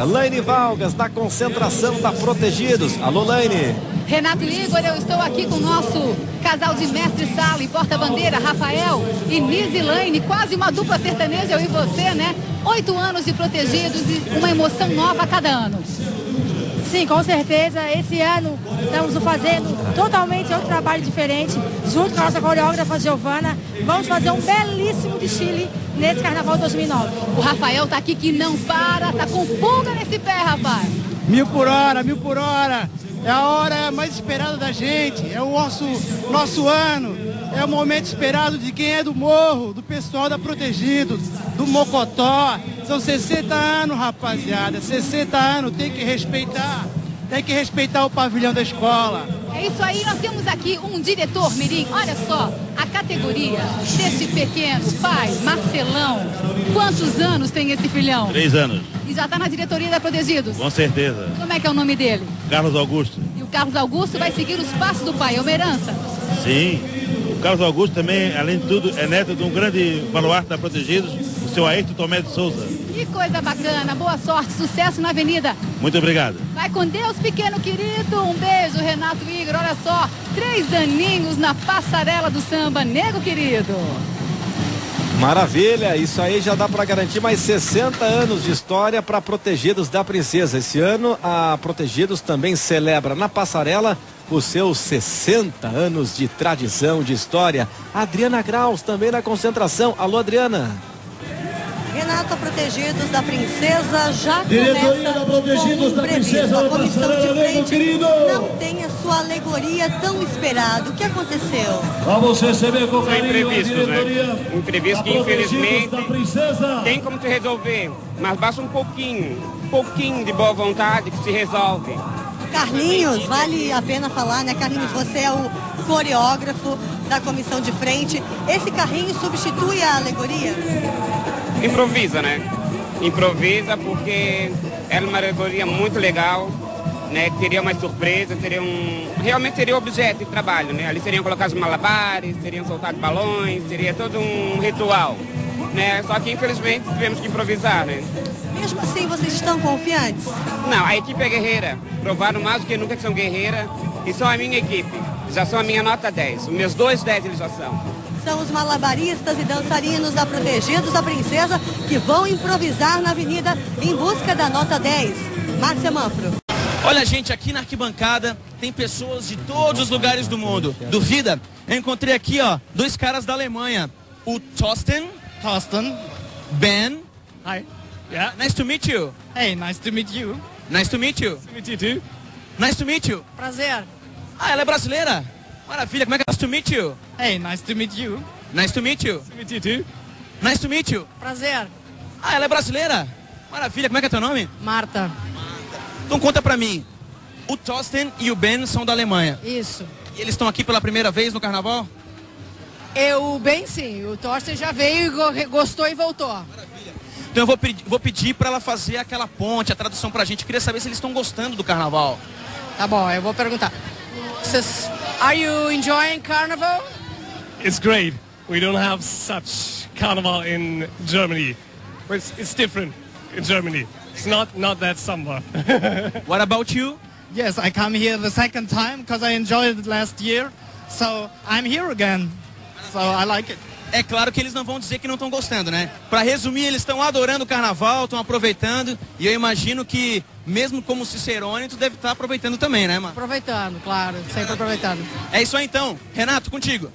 Laine Valgas, da concentração da Protegidos. Alô, Laine. Renato e Igor, eu estou aqui com o nosso casal de mestre-sala e porta-bandeira, Rafael e Nise Laine, quase uma dupla sertaneja, eu e você, né? 8 anos de Protegidos e uma emoção nova a cada ano. Sim, com certeza. Esse ano estamos fazendo totalmente outro trabalho diferente, junto com a nossa coreógrafa Giovana. Vamos fazer um belíssimo desfile nesse Carnaval 2009. O Rafael tá aqui que não para, tá com pulga nesse pé, rapaz. 1000 por hora, 1000 por hora. É a hora mais esperada da gente, é o nosso ano, é o momento esperado de quem é do morro, do pessoal da Protegidos, do Mocotó. São 60 anos, rapaziada, 60 anos, tem que respeitar o pavilhão da escola. É isso aí, nós temos aqui um diretor mirim, olha só, a categoria desse pequeno pai, Marcelão. Quantos anos tem esse filhão? 3 anos. E já está na diretoria da Protegidos? Com certeza. Como é que é o nome dele? Carlos Augusto. E o Carlos Augusto vai seguir os passos do pai, é uma herança? Sim. O Carlos Augusto também, além de tudo, é neto de um grande baluarte da Protegidos, o seu Ayrton Tomé de Souza. Que coisa bacana, boa sorte, sucesso na avenida. Muito obrigado. Vai com Deus, pequeno querido. Um beijo, Renato e Igor. Olha só, 3 aninhos na passarela do samba, nego querido. Maravilha, isso aí já dá para garantir mais 60 anos de história para Protegidos da Princesa. Esse ano a Protegidos também celebra na passarela os seus 60 anos de tradição, de história. Adriana Graus também na concentração. Alô, Adriana. Renato, Protegidos da Princesa já Diretoria começa da Protegidos com da Princesa, a comissão de frente querido. não tem a sua alegoria tão esperada. O que aconteceu? Vamos receber com São carinho a imprevistos, diretoria né? Imprevistos que da infelizmente da Princesa. tem como se resolver, mas basta um pouquinho de boa vontade que se resolve. Carlinhos, vale a pena falar, né? Carlinhos, você é o coreógrafo da comissão de frente. Esse carrinho substitui a alegoria? Improvisa, né? Improvisa porque era uma alegoria muito legal, né? Teria uma surpresa, realmente seria objeto de trabalho, né? Ali seriam colocados malabares, seriam soltados balões, seria todo um ritual, né? Só que infelizmente tivemos que improvisar, né? Mesmo assim, vocês estão confiantes? Não, a equipe é guerreira. Provaram mais do que nunca que são guerreira e são a minha equipe. Já são a minha nota 10. Os meus 2 10 eles já são. São os malabaristas e dançarinos da Protegidos da Princesa que vão improvisar na avenida em busca da nota 10. Márcia Manfro. Olha, gente, aqui na arquibancada tem pessoas de todos os lugares do mundo. Duvida? Eu encontrei aqui, ó, 2 caras da Alemanha. O Thorsten. Ben. Hi. Yeah. Nice to meet you. Hey, nice to meet you. Nice to meet you. Nice to meet you too. Nice to meet you. Prazer. Ah, ela é brasileira? Maravilha, como é que é? Nice to meet you. Hey, nice to meet you. Nice to meet you. Nice to meet you too. Nice to meet you. Prazer. Ah, ela é brasileira? Maravilha, como é que é teu nome? Marta. Então conta pra mim. O Thorsten e o Ben são da Alemanha. Isso. E eles estão aqui pela primeira vez no carnaval? O Ben sim, o Thorsten já veio, gostou e voltou. Maravilha. Então eu vou pedir pra ela fazer aquela ponte, a tradução pra gente. Eu queria saber se eles estão gostando do carnaval. Tá bom, eu vou perguntar. Are you enjoying carnival? It's great. We don't have such carnival in Germany. It's different in Germany. It's not that samba. What about you? Yes, I come here the second time because I enjoyed it last year. So I'm here again. So I like it. É claro que eles não vão dizer que não estão gostando, né? Pra resumir, eles estão adorando o carnaval, estão aproveitando. E eu imagino que, mesmo como Cicerone, tu deve estar aproveitando também, né, mano? Aproveitando, claro, sempre aproveitando. É isso aí então. Renato, contigo.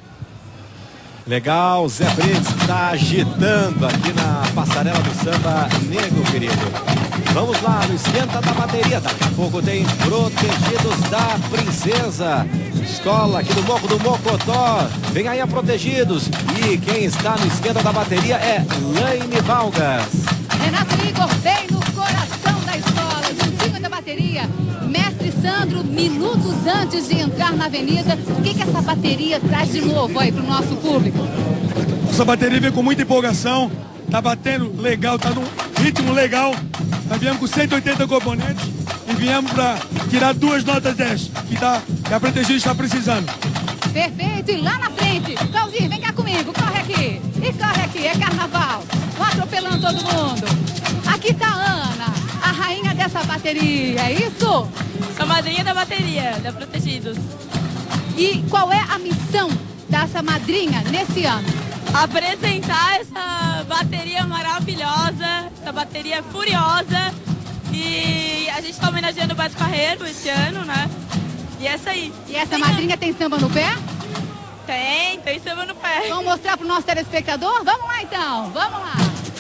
Legal, Zé Brits está agitando aqui na passarela do samba, nego querido. Vamos lá, no esquenta da bateria. Daqui a pouco tem Protegidos da Princesa. Escola aqui do Morro do Mocotó. Vem aí a Protegidos. E quem está no esquenta da bateria é Laine Valgas. Renato e Igor bem no coração da escola, juntinho da bateria. Mestre Sandro, minutos antes de entrar na avenida, o que essa bateria traz de novo aí para o nosso público? Essa bateria veio com muita empolgação, tá batendo legal, tá num ritmo legal. Nós viemos com 180 componentes e viemos para tirar 2 notas 10, que a Protegidos está precisando. Perfeito, e lá na frente, Clauzinho, vem cá comigo, corre aqui, e corre aqui, é carnaval, vou atropelando todo mundo. Aqui tá a Ana, a rainha. dessa bateria, é isso? Sou madrinha da bateria, da Protegidos. E qual é a missão dessa madrinha nesse ano? Apresentar essa bateria maravilhosa, essa bateria furiosa. E a gente está homenageando o Beto Carreiro esse ano, né? E é isso aí. E essa madrinha tem samba no pé? Tem samba no pé. Vamos mostrar pro nosso telespectador? Vamos lá então, vamos lá.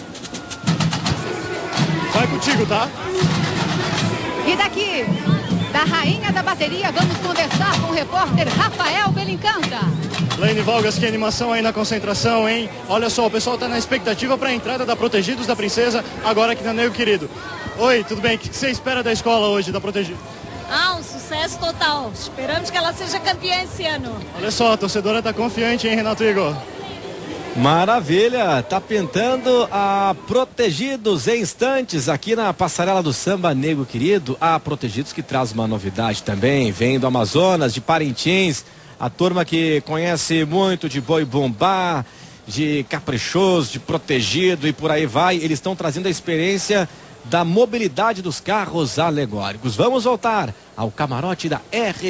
Vai contigo, tá? E daqui, da rainha da bateria, vamos conversar com o repórter Rafael Belincanta. Laine Valgas, que animação aí na concentração, hein? Olha só, o pessoal tá na expectativa para a entrada da Protegidos da Princesa, agora aqui na Nego Querido. Oi, tudo bem? O que você espera da escola hoje, da Protegidos? Um sucesso total. Esperamos que ela seja campeã esse ano. Olha só, a torcedora tá confiante, hein, Renato Igor? Maravilha, tá pintando a Protegidos em instantes aqui na Passarela do Samba Nego Querido. A Protegidos que traz uma novidade também, vem do Amazonas, de Parintins, a turma que conhece muito de Boi Bumbá, de Caprichoso, de Protegido e por aí vai. Eles estão trazendo a experiência da mobilidade dos carros alegóricos. Vamos voltar ao camarote da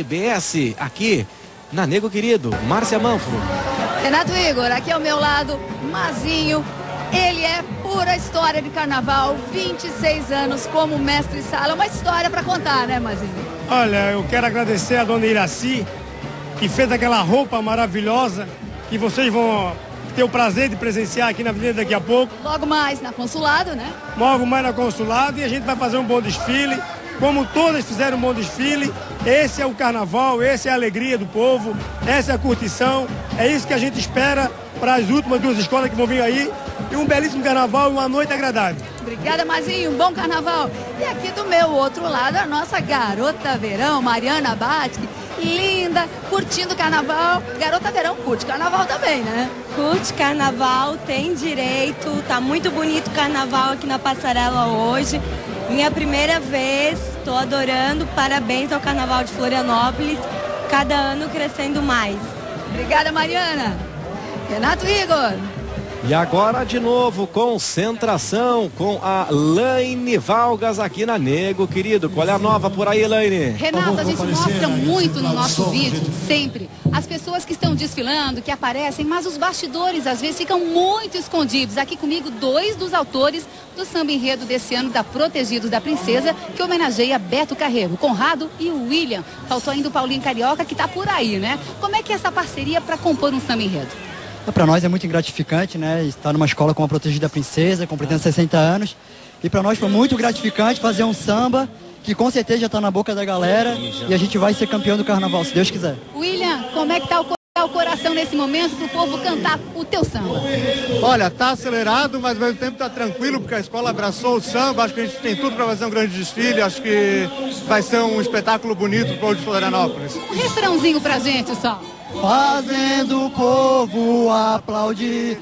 RBS aqui na Nego Querido. Márcia Manfro. Renato Igor, aqui ao meu lado, Mazinho. Ele é pura história de carnaval, 26 anos como mestre-sala. Uma história para contar, né, Mazinho? Olha, eu quero agradecer a dona Iraci, que fez aquela roupa maravilhosa, que vocês vão ter o prazer de presenciar aqui na avenida daqui a pouco. Logo mais na Consulado, né? Logo mais na Consulado, e a gente vai fazer um bom desfile. Como todas fizeram um bom desfile, esse é o carnaval, essa é a alegria do povo, essa é a curtição, é isso que a gente espera para as últimas duas escolas que vão vir aí, e um belíssimo carnaval e uma noite agradável. Obrigada, Mazinho, um bom carnaval. E aqui do meu outro lado, a nossa garota verão, Mariana Batke, linda, curtindo carnaval. Garota verão curte carnaval também, né? Curte carnaval, tem direito, tá muito bonito o carnaval aqui na passarela hoje. Minha primeira vez, tô adorando, parabéns ao Carnaval de Florianópolis, cada ano crescendo mais. Obrigada, Mariana. Renato Igor. E agora de novo, concentração com a Laine Valgas aqui na Nego Querido. Qual é a nova por aí, Laine? Renato, a gente mostra muito no nosso vídeo, sempre, as pessoas que estão desfilando, que aparecem, mas os bastidores às vezes ficam muito escondidos. Aqui comigo, dois dos autores do samba enredo desse ano da Protegidos da Princesa, que homenageia Beto Carreiro, Conrado e o William. Faltou ainda o Paulinho Carioca, que tá por aí, né? Como é que é essa parceria para compor um samba enredo? Para nós é muito gratificante, né? Estar numa escola com a Protegida Princesa, completando 60 anos. E para nós foi muito gratificante fazer um samba que com certeza já está na boca da galera e a gente vai ser campeão do carnaval, se Deus quiser. William, como é que tá o coração nesse momento para o povo cantar o teu samba? Olha, tá acelerado, mas ao mesmo tempo tá tranquilo, porque a escola abraçou o samba. Acho que a gente tem tudo para fazer um grande desfile. Acho que vai ser um espetáculo bonito para o povo de Florianópolis. Um refrãozinho pra gente só. Fazendo o povo aplaudir,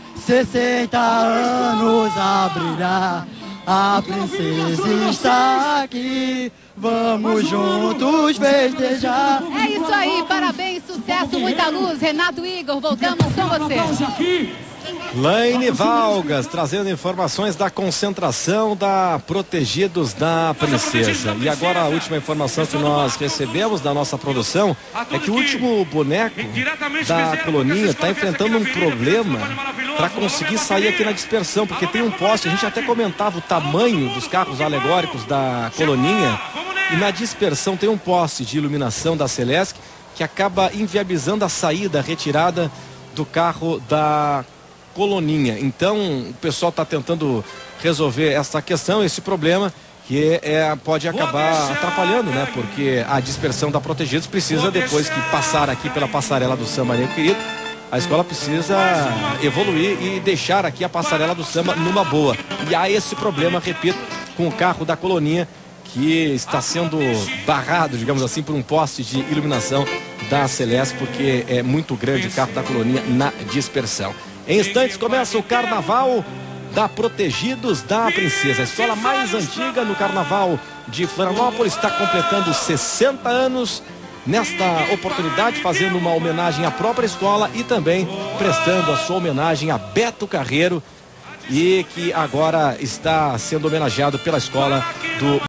60 anos a brilhar, a princesa está aqui, vamos juntos festejar. É isso aí, parabéns, sucesso, muita luz. Renato Igor, voltamos com você. Laine Valgas trazendo informações da concentração da Protegidos da Princesa. E agora a última informação que nós recebemos da nossa produção é que o último boneco da colonia está enfrentando um problema para conseguir sair aqui na dispersão, porque tem um poste, a gente até comentava o tamanho dos carros alegóricos da colonia, e na dispersão tem um poste de iluminação da Celesc que acaba inviabilizando a saída, a retirada do carro da coloninha. Então o pessoal está tentando resolver essa questão, esse problema que pode acabar atrapalhando, né? Porque a dispersão da Protegidos precisa, depois que passar aqui pela passarela do Samba Nego Querido, a escola precisa evoluir e deixar aqui a passarela do samba numa boa. E há esse problema, repito, com o carro da coloninha que está sendo barrado, digamos assim, por um poste de iluminação da Celeste, porque é muito grande o carro da colonia na dispersão. Em instantes começa o Carnaval da Protegidos da Princesa. A escola mais antiga no Carnaval de Florianópolis está completando 60 anos. Nesta oportunidade, fazendo uma homenagem à própria escola e também prestando a sua homenagem a Beto Carreiro, e que agora está sendo homenageado pela escola do